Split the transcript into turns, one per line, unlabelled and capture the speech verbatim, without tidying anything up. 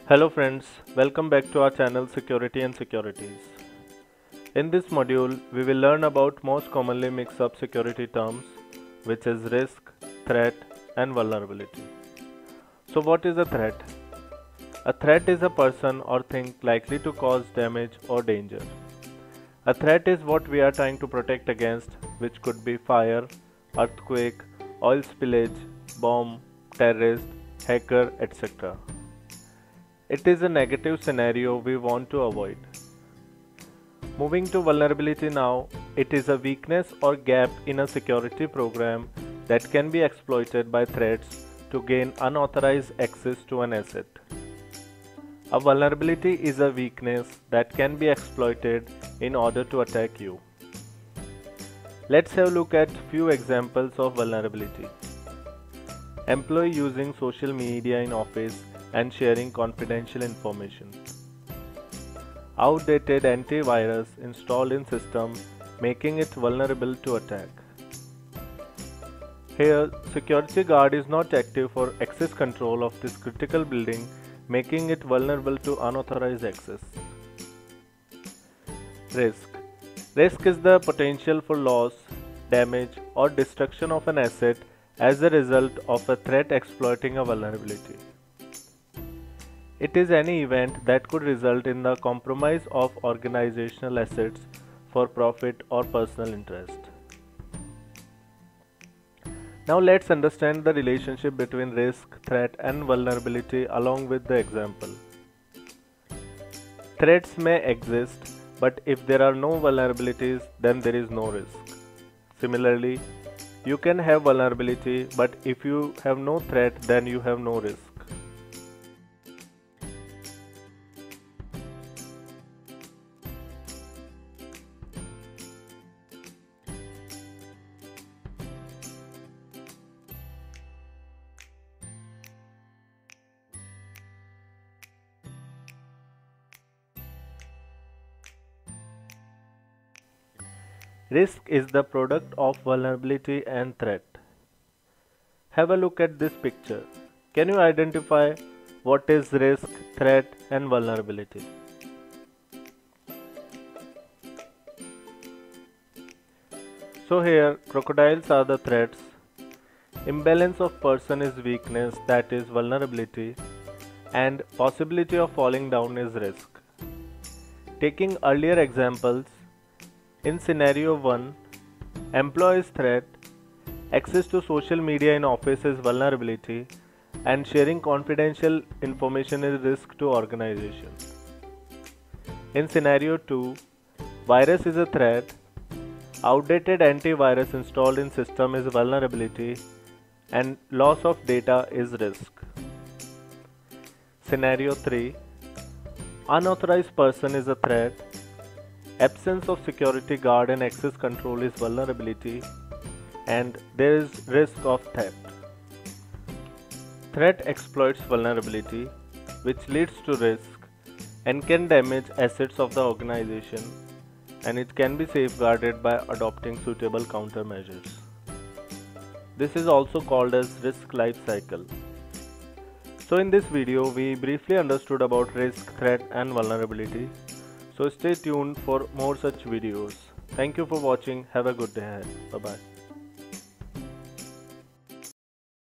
Hello friends, welcome back to our channel Security and Securities. In this module, we will learn about most commonly mixed up security terms, which is risk, threat and vulnerability. So what is a threat? A threat is a person or thing likely to cause damage or danger. A threat is what we are trying to protect against, which could be fire, earthquake, oil spillage, bomb, terrorist, hacker, et cetera. It is a negative scenario we want to avoid. Moving to vulnerability now, it is a weakness or gap in a security program that can be exploited by threats to gain unauthorized access to an asset. A vulnerability is a weakness that can be exploited in order to attack you. Let's have a look at few examples of vulnerability. Employee using social media in office and sharing confidential information. Outdated antivirus installed in system, making it vulnerable to attack. Here, security guard is not active for access control of this critical building, making it vulnerable to unauthorized access. Risk. Risk is the potential for loss, damage, or destruction of an asset as a result of a threat exploiting a vulnerability. It is any event that could result in the compromise of organizational assets for profit or personal interest. Now let's understand the relationship between risk, threat and vulnerability along with the example. Threats may exist, but if there are no vulnerabilities, then there is no risk. Similarly, you can have vulnerability, but if you have no threat, then you have no risk. Risk is the product of vulnerability and threat. Have a look at this picture. Can you identify what is risk, threat and vulnerability? So here, crocodiles are the threats. Imbalance of person is weakness, that is vulnerability, and possibility of falling down is risk. Taking earlier examples, in scenario one, employee's threat, access to social media in office is vulnerability, and sharing confidential information is risk to organization. In scenario two, virus is a threat, outdated antivirus installed in system is vulnerability, and loss of data is risk. Scenario three, unauthorized person is a threat, absence of security guard and access control is vulnerability, and there is risk of theft. Threat exploits vulnerability, which leads to risk and can damage assets of the organization, and it can be safeguarded by adopting suitable countermeasures. This is also called as risk life cycle. So in this video, we briefly understood about risk, threat and vulnerability. So stay tuned for more such videos. Thank you for watching. Have a good day ahead. Bye bye.